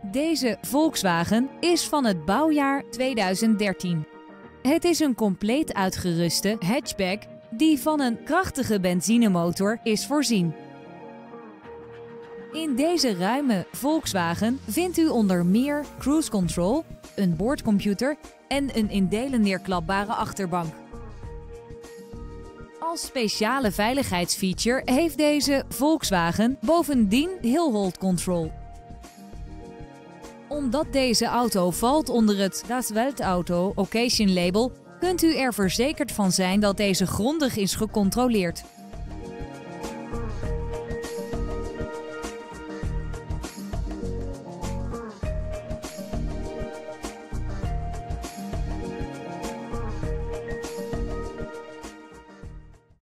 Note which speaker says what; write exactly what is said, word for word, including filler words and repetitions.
Speaker 1: Deze Volkswagen is van het bouwjaar tweeduizend dertien. Het is een compleet uitgeruste hatchback die van een krachtige benzinemotor is voorzien. In deze ruime Volkswagen vindt u onder meer cruise control, een boordcomputer en een in delen neerklapbare achterbank. Als speciale veiligheidsfeature heeft deze Volkswagen bovendien hill hold control. Omdat deze auto valt onder het Das Weltauto Occasion label, kunt u er verzekerd van zijn dat deze grondig is gecontroleerd.